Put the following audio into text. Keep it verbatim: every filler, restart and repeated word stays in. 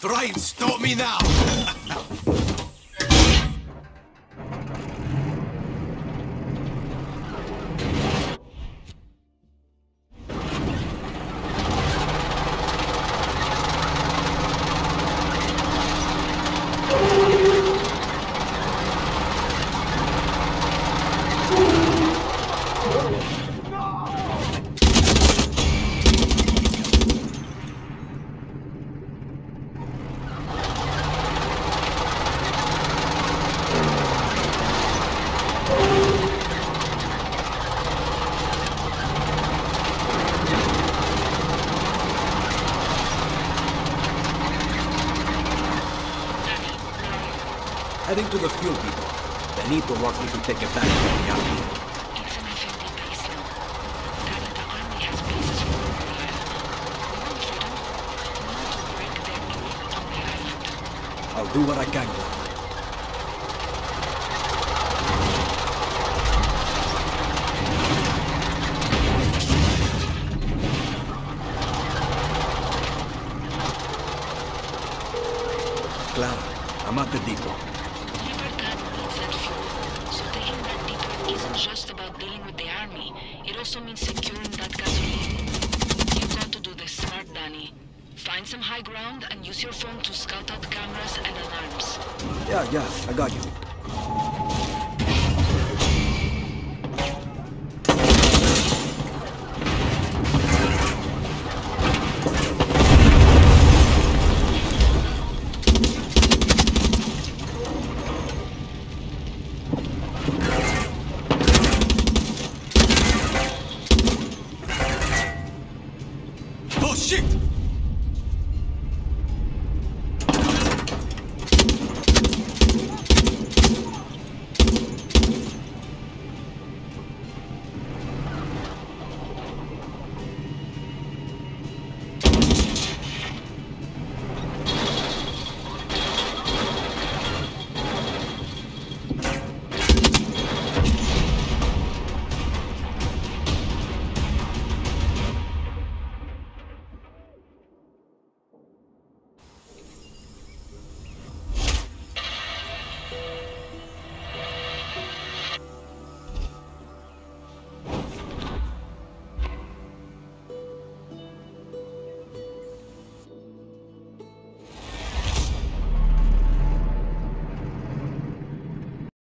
Try and stop me now! Heading to the fuel depot. Benito wants me to take it back from the army. It's an F M D base now. Daddy, the army has bases all over the island. We want freedom. We want to break their grip on the island. I'll do what I can, girl. Clara, I'm at the depot. Just about dealing with the army. It also means securing that gasoline. You've got to do this smart, Danny. Find some high ground and use your phone to scout out cameras and alarms. Yeah, yeah, I got you. Oh shit!